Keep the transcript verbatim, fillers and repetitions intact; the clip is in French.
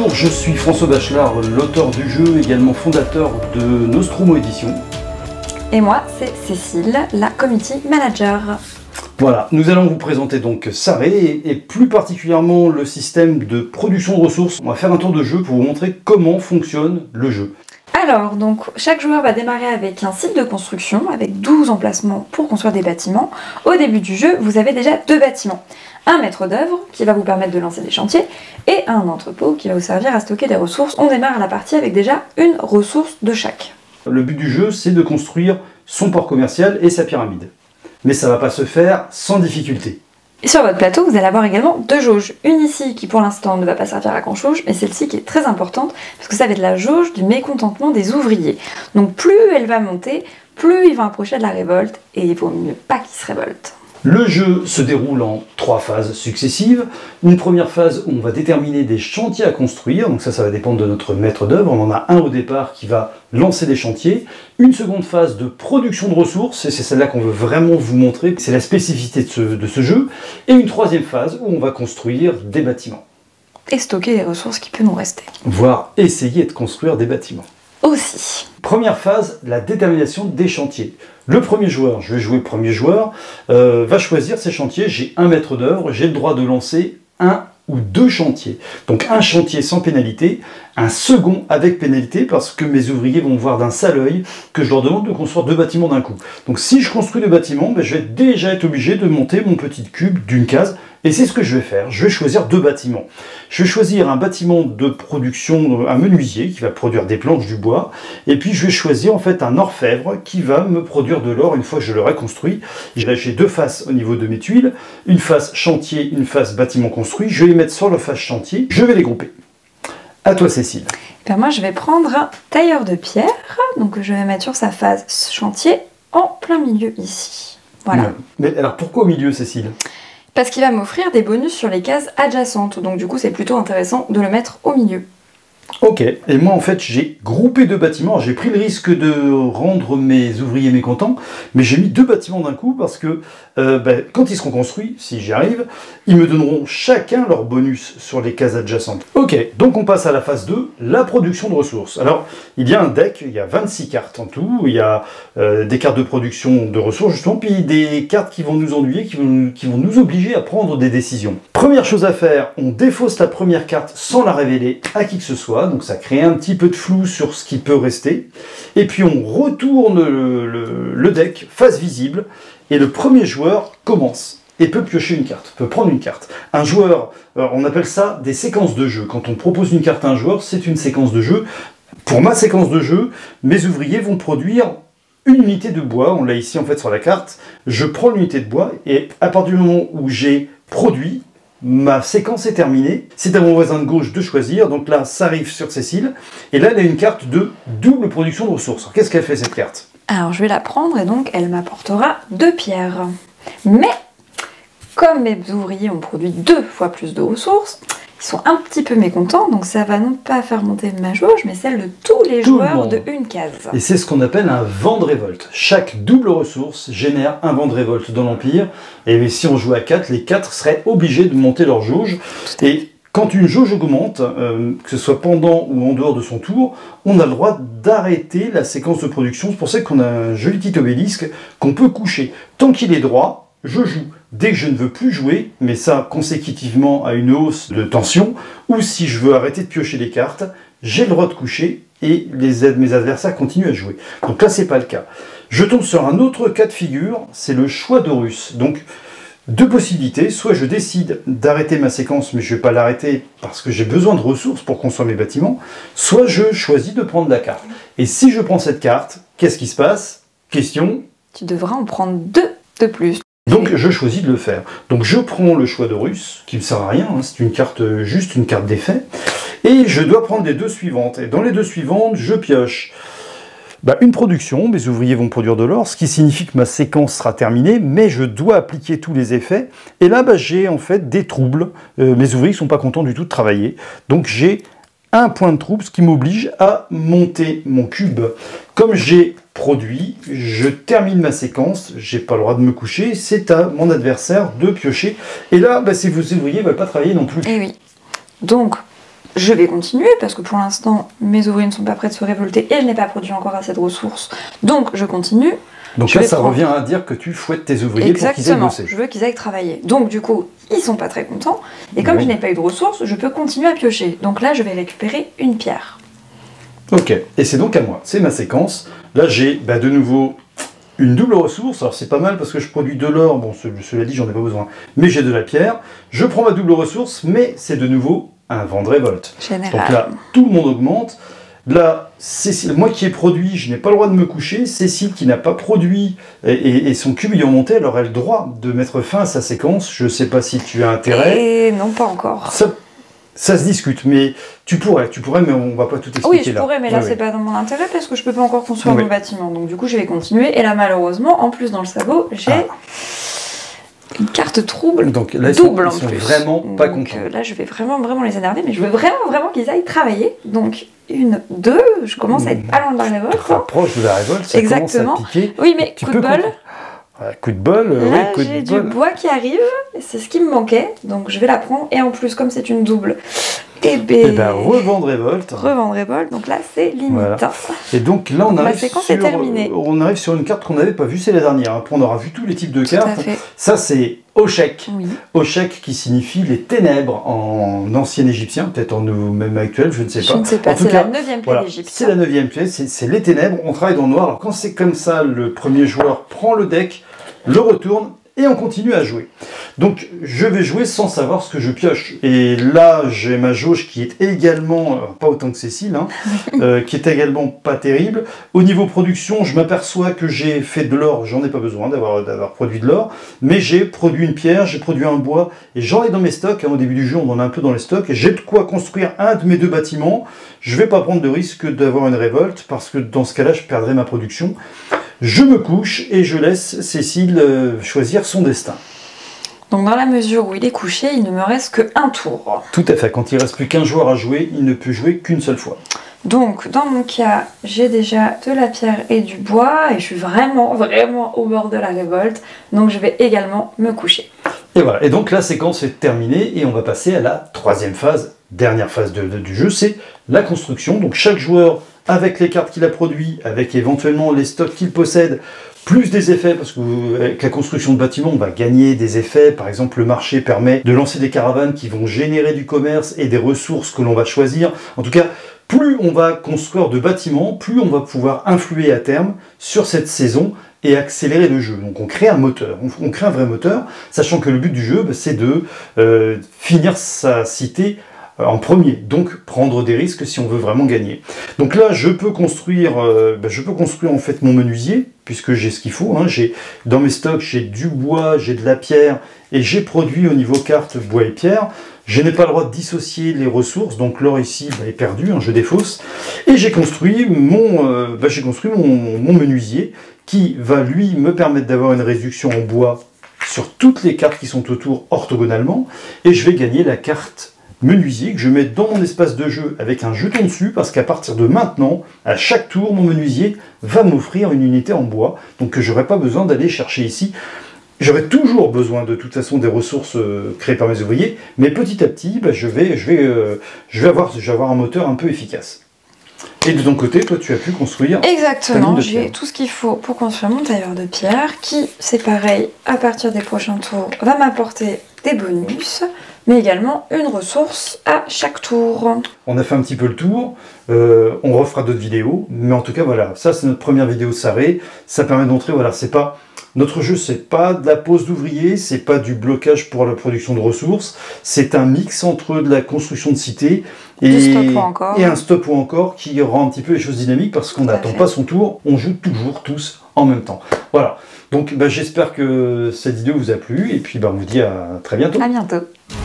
Bonjour, je suis François Bachelard, l'auteur du jeu, également fondateur de Nostromo Édition. Et moi, c'est Cécile, la Community Manager. Voilà, nous allons vous présenter donc Saré et, et plus particulièrement le système de production de ressources. On va faire un tour de jeu pour vous montrer comment fonctionne le jeu. Alors, donc, chaque joueur va démarrer avec un site de construction, avec douze emplacements pour construire des bâtiments. Au début du jeu, vous avez déjà deux bâtiments. Un maître d'œuvre, qui va vous permettre de lancer des chantiers, et un entrepôt, qui va vous servir à stocker des ressources. On démarre la partie avec déjà une ressource de chaque. Le but du jeu, c'est de construire son port commercial et sa pyramide. Mais ça ne va pas se faire sans difficulté. Et sur votre plateau, vous allez avoir également deux jauges. Une ici qui pour l'instant ne va pas servir à grand chose, mais celle-ci qui est très importante parce que ça va être la jauge du mécontentement des ouvriers. Donc plus elle va monter, plus ils vont approcher de la révolte et il vaut mieux pas qu'ils se révoltent. Le jeu se déroule en trois phases successives. Une première phase où on va déterminer des chantiers à construire, donc ça, ça va dépendre de notre maître d'œuvre. On en a un au départ qui va lancer des chantiers. Une seconde phase de production de ressources, et c'est celle-là qu'on veut vraiment vous montrer, c'est la spécificité de ce, de ce jeu. Et une troisième phase où on va construire des bâtiments. Et stocker les ressources qui peuvent nous rester. Voire essayer de construire des bâtiments. Aussi. Première phase, la détermination des chantiers. Le premier joueur, je vais jouer le premier joueur, euh, va choisir ses chantiers. J'ai un maître d'œuvre, j'ai le droit de lancer un ou deux chantiers. Donc un chantier sans pénalité, un second avec pénalité parce que mes ouvriers vont voir d'un sale œil que je leur demande de construire deux bâtiments d'un coup. Donc si je construis deux bâtiments, ben, je vais déjà être obligé de monter mon petit cube d'une case. Et c'est ce que je vais faire. Je vais choisir deux bâtiments. Je vais choisir un bâtiment de production, un menuisier qui va produire des planches, du bois. Et puis je vais choisir en fait un orfèvre qui va me produire de l'or une fois que je l'aurai construit. J'ai deux faces au niveau de mes tuiles. Une face chantier, une face bâtiment construit. Je vais les mettre sur la face chantier. Je vais les grouper. À toi Cécile. Ben moi je vais prendre un tailleur de pierre. Donc je vais mettre sur sa face chantier en plein milieu ici. Voilà. Mais alors pourquoi au milieu Cécile ? Parce qu'il va m'offrir des bonus sur les cases adjacentes, donc du coup c'est plutôt intéressant de le mettre au milieu. Ok, et moi en fait j'ai groupé deux bâtiments, j'ai pris le risque de rendre mes ouvriers mécontents, mais j'ai mis deux bâtiments d'un coup parce que euh, ben, quand ils seront construits, si j'y arrive, ils me donneront chacun leur bonus sur les cases adjacentes. Ok, donc on passe à la phase deux, la production de ressources. Alors il y a un deck, il y a vingt-six cartes en tout, il y a euh, des cartes de production de ressources justement, puis des cartes qui vont nous ennuyer, qui vont, qui vont nous obliger à prendre des décisions. Première chose à faire, on défausse la première carte sans la révéler à qui que ce soit. Donc ça crée un petit peu de flou sur ce qui peut rester. Et puis on retourne le, le, le deck face visible et le premier joueur commence et peut piocher une carte, peut prendre une carte. Un joueur, on appelle ça des séquences de jeu. Quand on propose une carte à un joueur, c'est une séquence de jeu. Pour ma séquence de jeu, mes ouvriers vont produire une unité de bois. On l'a ici en fait sur la carte. Je prends l'unité de bois et à partir du moment où j'ai produit, ma séquence est terminée, c'est à mon voisin de gauche de choisir, donc là ça arrive sur Cécile, et là elle a une carte de double production de ressources. Qu'est-ce qu'elle fait cette carte? Alors je vais la prendre et donc elle m'apportera deux pierres. Mais, comme mes ouvriers ont produit deux fois plus de ressources, ils sont un petit peu mécontents, donc ça va non pas faire monter ma jauge, mais celle de tous les Tout joueurs de une case. Et c'est ce qu'on appelle un vent de révolte. Chaque double ressource génère un vent de révolte dans l'Empire, et si on joue à quatre, les quatre seraient obligés de monter leur jauge. Et quand une jauge augmente, euh, que ce soit pendant ou en dehors de son tour, on a le droit d'arrêter la séquence de production. C'est pour ça qu'on a un joli petit obélisque qu'on peut coucher. Tant qu'il est droit, je joue. Dès que je ne veux plus jouer, mais ça consécutivement à une hausse de tension, ou si je veux arrêter de piocher les cartes, j'ai le droit de coucher et les, mes adversaires continuent à jouer. Donc là, c'est pas le cas. Je tombe sur un autre cas de figure, c'est le choix d'Horus. Donc, deux possibilités. Soit je décide d'arrêter ma séquence, mais je ne vais pas l'arrêter parce que j'ai besoin de ressources pour construire mes bâtiments. Soit je choisis de prendre la carte. Et si je prends cette carte, qu'est-ce qui se passe? Question. Tu devras en prendre deux de plus. Donc je choisis de le faire. Donc je prends le choix d'Horus, qui ne me sert à rien, hein, c'est une carte, juste une carte d'effet, et je dois prendre les deux suivantes. Et dans les deux suivantes, je pioche bah, une production, mes ouvriers vont produire de l'or, ce qui signifie que ma séquence sera terminée, mais je dois appliquer tous les effets. Et là, bah, j'ai en fait des troubles. Euh, mes ouvriers ne sont pas contents du tout de travailler. Donc j'ai un point de trouble, ce qui m'oblige à monter mon cube. Comme j'ai produit, je termine ma séquence, j'ai pas le droit de me coucher, c'est à mon adversaire de piocher. Et là, bah, ces ouvriers ne veulent pas travailler non plus. Et oui. Donc, je vais continuer parce que pour l'instant, mes ouvriers ne sont pas prêts de se révolter et je n'ai pas produit encore assez de ressources. Donc, je continue. Donc je là, ça prendre... revient à dire que tu fouettes tes ouvriers pour qu'ils aillent bosser. Je veux qu'ils aillent travailler. Donc, du coup, ils sont pas très contents. Et comme bon. je n'ai pas eu de ressources, je peux continuer à piocher. Donc là, je vais récupérer une pierre. Ok, et c'est donc à moi. C'est ma séquence. Là, j'ai bah, de nouveau une double ressource. Alors, c'est pas mal parce que je produis de l'or. Bon, cela dit, j'en ai pas besoin. Mais j'ai de la pierre. Je prends ma double ressource, mais c'est de nouveau un vent de révolte. Général. Donc là, tout le monde augmente. Là, Cécile, moi qui ai produit, je n'ai pas le droit de me coucher. Cécile qui n'a pas produit et, et, et son cube ayant monté, elle aurait le droit de mettre fin à sa séquence. Je ne sais pas si tu as intérêt. Et non, pas encore. Ça, ça se discute, mais tu pourrais, tu pourrais, mais on ne va pas tout expliquer là. Oui, je là. pourrais, mais là, oui, c'est oui. pas dans mon intérêt parce que je ne peux pas encore construire oui. mon bâtiment. Donc du coup, je vais continuer. Et là, malheureusement, en plus dans le sabot, j'ai... Ah. Une carte trouble, donc là, double ils sont, en plus. Ils sont vraiment pas donc, contents. Euh, là, je vais vraiment, vraiment les énerver, mais je veux vraiment, vraiment qu'ils aillent travailler. Donc, une, deux, je commence à être pas loin de la révolte. Tu te rapproches de la révolte, ça Exactement. commence à piquer. Oui, mais tu coup de bol. Ouais, coup de bol, là, oui, coup de j'ai bol. du bois qui arrive, c'est ce qui me manquait, donc je vais la prendre. Et en plus, comme c'est une double, et ben, et ben revendre révolte. Revendre révolte, donc là, c'est limite. Voilà. Et donc là, on arrive, séquence sur, est terminée. on arrive sur une carte qu'on n'avait pas vue, c'est la dernière. Après, on aura vu tous les types de Tout cartes. à fait. Ça, c'est Oshek. Oui. Oshek qui signifie les ténèbres en ancien égyptien, peut-être en même actuel, je ne sais pas. Je ne sais pas, c'est la neuvième plaie voilà, égyptienne. C'est la neuvième plaie, c'est les ténèbres, on travaille dans le noir. Alors quand c'est comme ça, le premier joueur prend le deck, le retourne et on continue à jouer. Donc je vais jouer sans savoir ce que je pioche. Et là, j'ai ma jauge qui est également, euh, pas autant que Cécile, hein, euh, qui est également pas terrible. Au niveau production, je m'aperçois que j'ai fait de l'or, j'en ai pas besoin d'avoir d'avoir produit de l'or, mais j'ai produit une pierre, j'ai produit un bois, et j'en ai dans mes stocks. Hein, au début du jeu, on en a un peu dans les stocks, et j'ai de quoi construire un de mes deux bâtiments. Je vais pas prendre de risque d'avoir une révolte, parce que dans ce cas-là, je perdrai ma production. Je me couche et je laisse Cécile euh, choisir son destin. Donc dans la mesure où il est couché, il ne me reste qu'un tour. Tout à fait, quand il ne reste plus qu'un joueur à jouer, il ne peut jouer qu'une seule fois. Donc dans mon cas, j'ai déjà de la pierre et du bois, et je suis vraiment, vraiment au bord de la révolte, donc je vais également me coucher. Et voilà, et donc la séquence est terminée, et on va passer à la troisième phase, dernière phase de, de, du jeu, c'est la construction. Donc chaque joueur, avec les cartes qu'il a produites, avec éventuellement les stocks qu'il possède, plus des effets, parce qu'avec la construction de bâtiments, on va gagner des effets. Par exemple, le marché permet de lancer des caravanes qui vont générer du commerce et des ressources que l'on va choisir. En tout cas, plus on va construire de bâtiments, plus on va pouvoir influer à terme sur cette saison et accélérer le jeu. Donc on crée un moteur, on, on crée un vrai moteur, sachant que le but du jeu, bah, c'est de euh, finir sa cité en premier, donc prendre des risques si on veut vraiment gagner. Donc là, je peux construire, euh, ben je peux construire en fait mon menuisier, puisque j'ai ce qu'il faut. Hein. J'ai dans mes stocks, j'ai du bois, j'ai de la pierre, et j'ai produit au niveau carte bois et pierre. Je n'ai pas le droit de dissocier les ressources, donc l'or ici ben, est perdu, hein, je défausse. Et j'ai construit mon, euh, ben, j'ai construit mon, mon menuisier, qui va lui me permettre d'avoir une réduction en bois sur toutes les cartes qui sont autour orthogonalement, et je vais gagner la carte menuisier que je mets dans mon espace de jeu avec un jeton dessus, parce qu'à partir de maintenant, à chaque tour, mon menuisier va m'offrir une unité en bois, donc que j'aurai pas besoin d'aller chercher ici. J'aurai toujours besoin de toute façon des ressources euh, créées par mes ouvriers, mais petit à petit, bah, je, vais, je, vais, euh, je, vais avoir, je vais avoir un moteur un peu efficace. Et de ton côté, toi, tu as pu construire... Exactement, j'ai tout ce qu'il faut pour construire mon tailleur de pierre, qui, c'est pareil, à partir des prochains tours, va m'apporter des bonus, mais également une ressource à chaque tour. On a fait un petit peu le tour, euh, on refera d'autres vidéos, mais en tout cas, voilà, ça c'est notre première vidéo Sarré, ça permet de montrer, voilà, c'est pas... Notre jeu, c'est pas de la pose d'ouvriers, c'est pas du blocage pour la production de ressources, c'est un mix entre de la construction de cité et, et un stop ou encore qui rend un petit peu les choses dynamiques, parce qu'on n'attend pas son tour, on joue toujours tous en même temps. Voilà, donc bah, j'espère que cette vidéo vous a plu, et puis bah, on vous dit à très bientôt. À bientôt.